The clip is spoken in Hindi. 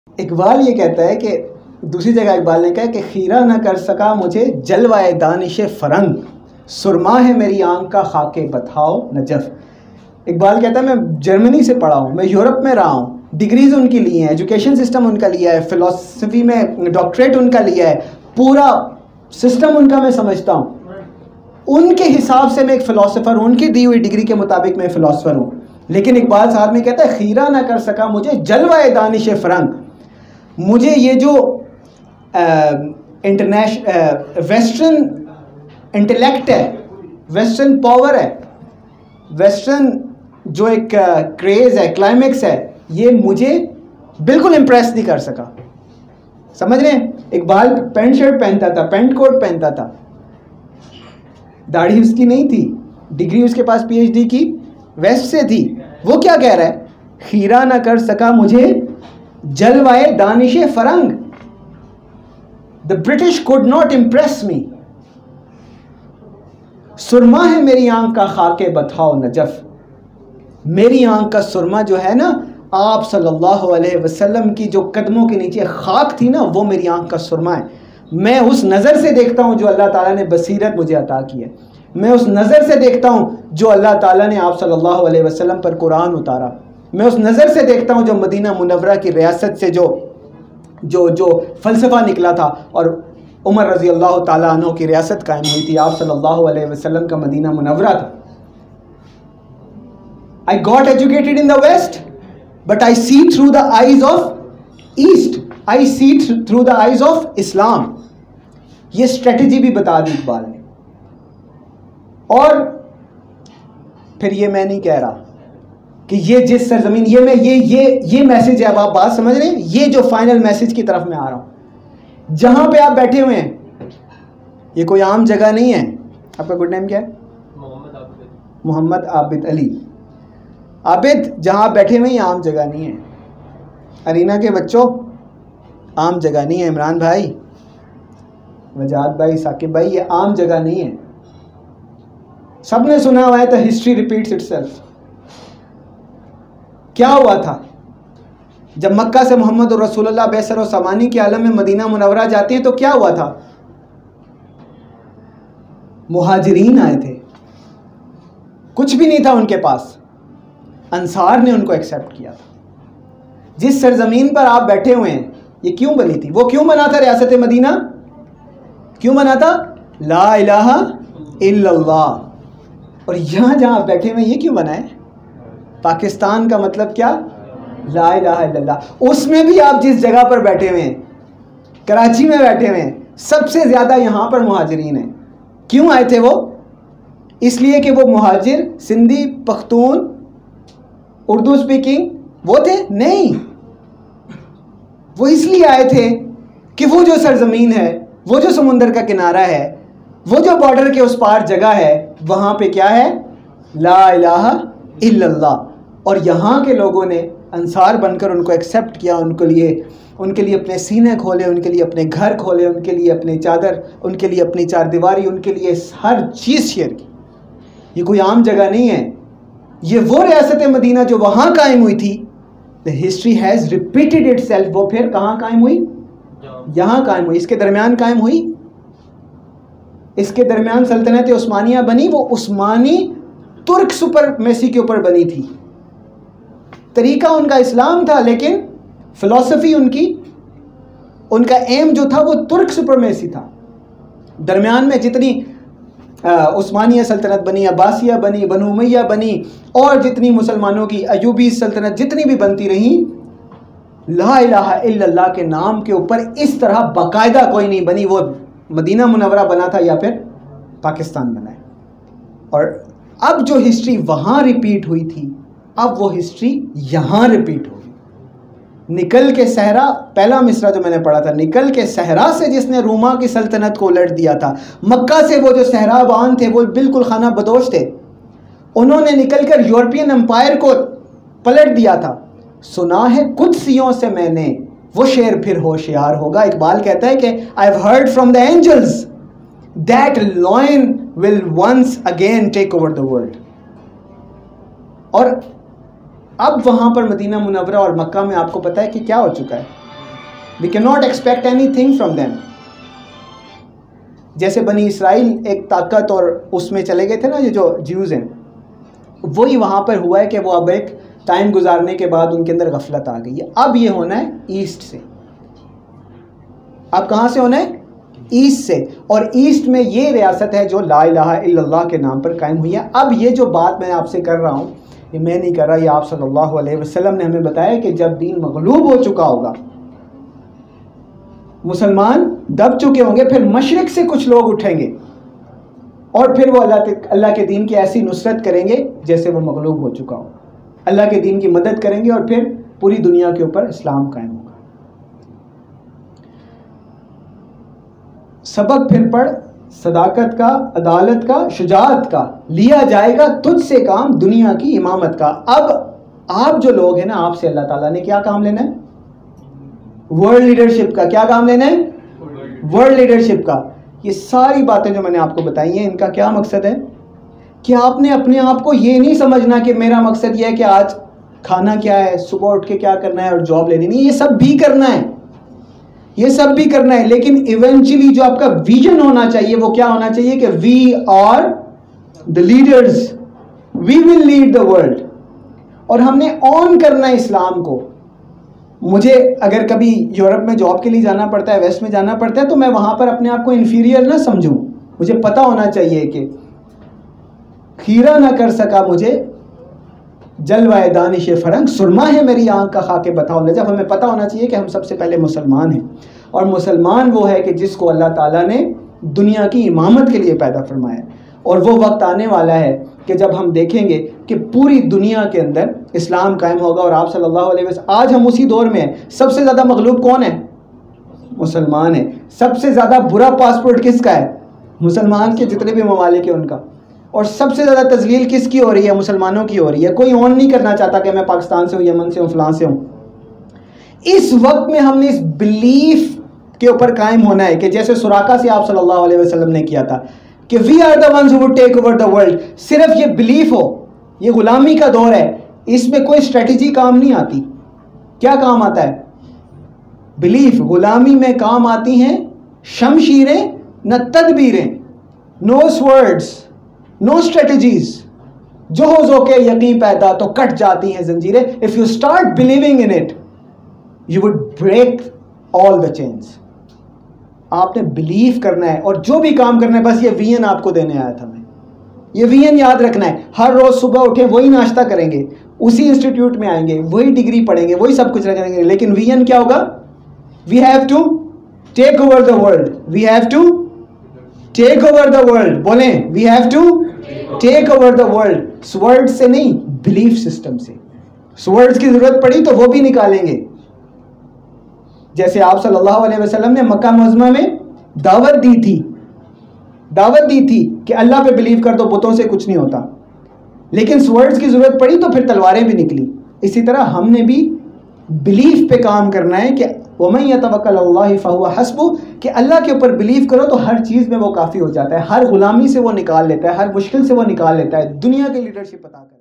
इकबाल ये कहता है कि दूसरी जगह इकबाल ने कहा कि खीरा न कर सका मुझे जलवाए दानिश फरंग, सुरमा है मेरी आंख का खाके बताओ नजफ। इकबाल कहता है मैं जर्मनी से पढ़ा हूँ, मैं यूरोप में रहा हूँ, डिग्रीज उनकी ली हैं, एजुकेशन सिस्टम उनका लिया है, फ़िलासफ़ी में डॉक्टरेट उनका लिया है, पूरा सिस्टम उनका मैं समझता हूँ। उनके हिसाब से मैं एक फ़िलासफ़र हूँ, उनकी दी हुई डिग्री के मुताबिक मैं फ़िलासफ़र हूँ। लेकिन इकबाल साहब ने कहता है खीरा ना कर सका मुझे जलवाए दानिश फरंग, मुझे ये जो वेस्टर्न इंटेलेक्ट है, वेस्टर्न पावर है, वेस्टर्न जो एक क्रेज़ है, क्लाइमेक्स है, ये मुझे बिल्कुल इम्प्रेस नहीं कर सका। समझ रहे हैं? इकबाल पैंट शर्ट पहनता था, पैंट कोट पहनता था, दाढ़ी उसकी नहीं थी, डिग्री उसके पास पीएचडी की वेस्ट से थी। वो क्या कह रहा है? खीरा ना कर सका मुझे जलवाए दानिश फरंग, the British could not impress me, सुरमा है मेरी आंख का खाके बताओ नजफ। मेरी आंख का सुरमा जो है ना, आप सल्लल्लाहु अलैहि वसल्लम की जो कदमों के नीचे खाक थी ना, वो मेरी आंख का सुरमा है। मैं उस नज़र से देखता हूँ जो अल्लाह ताला ने बसीरत मुझे अता की है। मैं उस नज़र से देखता हूँ जो अल्लाह ताला ने आप सल्लल्लाहु अलैहि वसल्लम पर कुरान उतारा। मैं उस नज़र से देखता हूँ जो मदीना मुनव्वरा की रियासत से जो जो जो फ़लसफ़ा निकला था और उमर रज़ी अल्लाह ताला अन्हु की रियासत कायम हुई थी, आप सल्लल्लाहु अलैहि वसल्लम का मदीना मुनव्वरा था। I got educated in the West, but I see through the eyes of East. I see through the eyes of Islam. ये स्ट्रेटजी भी बता दी इकबाल ने। और फिर ये मैं नहीं कह रहा कि ये जिस सरजमीन, ये मैं ये मैसेज है, अब आप बात समझ रहे हैं? ये जो फाइनल मैसेज की तरफ मैं आ रहा हूँ, जहां पे आप बैठे हुए हैं, ये कोई आम जगह नहीं है। आपका गुड नेम क्या है? मोहम्मद आबिद अली। आबिद, जहां आप बैठे हुए हैं ये आम जगह नहीं है। अरीना के बच्चों, आम जगह नहीं है। इमरान भाई, वजाद भाई, साकिब भाई, ये आम जगह नहीं है। सबने सुना हुआ है द हिस्ट्री रिपीट्स इटसेल्फ। क्या हुआ था जब मक्का से मोहम्मद और रसूलुल्लाह बेसर और समानी के आलम में मदीना मुनव्वरा जाते हैं? तो क्या हुआ था? मुहाजिरीन आए थे, कुछ भी नहीं था उनके पास, अंसार ने उनको एक्सेप्ट किया था। जिस सरजमीन पर आप बैठे हुए हैं ये क्यों बनी थी? वो क्यों बना था रियासत मदीना? क्यों बना था? ला इलाहा इल्लल्लाह। और यहाँ जहाँ आप बैठे हुए ये क्यों बना है? पाकिस्तान का मतलब क्या? ला इलाहा इल्लल्लाह। उसमें भी आप जिस जगह पर बैठे हुए हैं, कराची में बैठे हुए हैं, सबसे ज़्यादा यहाँ पर मुहाजिरीन हैं। क्यों आए थे वो? इसलिए कि वो मुहाजिर सिंधी, पख्तून, उर्दू स्पीकिंग वो थे? नहीं, वो इसलिए आए थे कि वो जो सरजमीन है, वो जो समुंदर का किनारा है, वो जो बॉर्डर के उस पार जगह है, वहाँ पे क्या है? ला इलाहा इल्लल्लाह। और यहाँ के लोगों ने अंसार बनकर उनको एक्सेप्ट किया, उनके लिए अपने सीने खोले, उनके लिए अपने घर खोले, उनके लिए अपनी चादर, उनके लिए अपनी चारदीवारी, उनके लिए हर चीज़ शेयर की। ये कोई आम जगह नहीं है, ये वो रियासत मदीना जो वहाँ कायम हुई थी। The history has repeated itself. वो फिर कहाँ कायम हुई? यहाँ कायम हुई। इसके दरमियान कायम हुई, इसके दरमियान सल्तनत उस्मानिया बनी। वो उस्मानी तुर्क सुपरमेसी के ऊपर बनी थी। तरीका उनका इस्लाम था, लेकिन फिलॉसफी उनका एम जो था वो तुर्क सुपरमेसी था। दरमियान में जितनी उस्मानिया सल्तनत बनी, अब्बासिया बनी, बनु उमैया बनी, और जितनी मुसलमानों की अयूबी सल्तनत जितनी भी बनती रही, ला इलाहा इल्लल्लाह के नाम के ऊपर इस तरह बाकायदा कोई नहीं बनी। वो मदीना मुनव्वरा बना था या फिर पाकिस्तान बना है। और अब जो हिस्ट्री वहाँ रिपीट हुई थी, अब वो हिस्ट्री यहाँ रिपीट होगी। निकल के सहरा, पहला मिसरा जो मैंने पढ़ा था, निकल के सहरा से जिसने रूमा की सल्तनत को उलट दिया था, मक्का से वो जो सहराबान थे वो बिल्कुल खाना बदोश थे, उन्होंने निकलकर यूरोपियन एम्पायर को पलट दिया था। सुना है कुदसियों से मैंने, वो शेर फिर होशियार होगा। इकबाल कहता है कि I have heard from the angels that lion will once again take over the world. और अब वहाँ पर मदीना मुनव्वरा और मक्का में आपको पता है कि क्या हो चुका है? We can not expect anything from them. जैसे बनी इसराइल एक ताकत और उसमें चले गए थे ना, ये जो ज्यूज़ हैं, वही वहाँ पर हुआ है कि वो अब एक टाइम गुजारने के बाद उनके अंदर गफलत आ गई है। अब ये होना है ईस्ट से। अब कहाँ से होना है? ईस्ट से। और ईस्ट में ये रियासत है जो ला इलाहा इल्लल्लाह के नाम पर कायम हुई है। अब ये जो बात मैं आपसे कर रहा हूँ, ये मैं नहीं कर रहा, ये आप सल्लल्लाहु अलैहि वसल्लम ने हमें बताया कि जब दीन मगलूब हो चुका होगा, मुसलमान दब चुके होंगे, फिर मशरिक से कुछ लोग उठेंगे और फिर वो अल्लाह के दीन की ऐसी नुसरत करेंगे जैसे वो मगलूब हो चुका हो। अल्लाह के दीन की मदद करेंगे और फिर पूरी दुनिया के ऊपर इस्लाम कायम होगा। सबक फिर पढ़, सदाकत का, अदालत का, शुजाअत का, लिया जाएगा तुझसे काम दुनिया की इमामत का। अब आप जो लोग हैं ना, आपसे अल्लाह ताला ने क्या काम लेना है? वर्ल्ड लीडरशिप का। क्या काम लेना है? वर्ल्ड लीडरशिप का। ये सारी बातें जो मैंने आपको बताई हैं, इनका क्या मकसद है? कि आपने अपने आप को ये नहीं समझना कि मेरा मकसद ये है कि आज खाना क्या है, सुबह उठ के क्या करना है और जॉब लेनी। नहीं, ये सब भी करना है, ये सब भी करना है, लेकिन इवेंचुअली जो आपका विजन होना चाहिए वो क्या होना चाहिए? कि we are the leaders, we will lead the world. और हमने ऑन करना है इस्लाम को। मुझे अगर कभी यूरोप में जॉब के लिए जाना पड़ता है, वेस्ट में जाना पड़ता है, तो मैं वहाँ पर अपने आप को इन्फीरियर ना समझूं। मुझे पता होना चाहिए कि खीरा ना कर सका मुझे जलवाए दानिश फरंग, सुरमा है मेरी आंख का खाके बताओ नजफ। हमें पता होना चाहिए कि हम सबसे पहले मुसलमान हैं, और मुसलमान वो है कि जिसको अल्लाह ताला ने दुनिया की इमामत के लिए पैदा फरमाया। और वो वक्त आने वाला है कि जब हम देखेंगे कि पूरी दुनिया के अंदर इस्लाम कायम होगा। और आप सल्लल्लाहु अलैहि वसल्लम, आज हम उसी दौर में हैं। सबसे ज़्यादा मगलूब कौन है? मुसलमान है। सबसे ज़्यादा बुरा पासपोर्ट किसका है? मुसलमान के, जितने भी ममालिक हैं उनका। और सबसे ज़्यादा तजलील किसकी हो रही है? मुसलमानों की हो रही है। कोई ऑन नहीं करना चाहता कि मैं पाकिस्तान से हूँ, यमन से हूँ, फलां से हूँ। इस वक्त में हमने इस बिलीफ के ऊपर कायम होना है कि जैसे सुराका से आप सल्लल्लाहु अलैहि वसल्लम ने किया था कि we are the ones who would take over the world. सिर्फ ये बिलीफ हो। ये गुलामी का दौर है, इसमें कोई स्ट्रेटजी काम नहीं आती। क्या काम आता है? बिलीफ। गुलामी में काम आती हैं शमशीरें, न तदबीरें, नो स्वर्ड्स, नो स्ट्रेटजीज। जो हो के यकीन पैदा तो कट जाती हैं जंजीरें। If you start believing in it you would break all the chains. आपने बिलीव करना है और जो भी काम करना है, बस ये विजन आपको देने आया था मैं। ये विजन याद रखना है। हर रोज सुबह उठे वही नाश्ता करेंगे, उसी इंस्टीट्यूट में आएंगे, वही डिग्री पढ़ेंगे, वही सब कुछ करेंगे, लेकिन विजन क्या होगा? We have to take over the world. We have to take over the world. बोलें, we have to take over the world. Sword से नहीं, बिलीफ सिस्टम से। स्वर्ड्स की जरूरत पड़ी तो वो भी निकालेंगे। जैसे आप सल्लल्लाहु अलैहि वसल्लम ने मक्का मुअज़्ज़मा में दावत दी थी कि अल्लाह पे बिलीव कर दो, बुतों से कुछ नहीं होता। लेकिन स्वर्ड्स की जरूरत पड़ी तो फिर तलवारें भी निकली। इसी तरह हमने भी बिलीफ पे काम करना है कि वमन यतवक्कल अल्लाह फहुव हस्बुह, कि अल्लाह के ऊपर बिलीव करो तो हर चीज़ में वो काफ़ी हो जाता है। हर गुलामी से वो निकाल लेता है, हर मुश्किल से वो निकाल लेता है। दुनिया की लीडरशिप पता कर।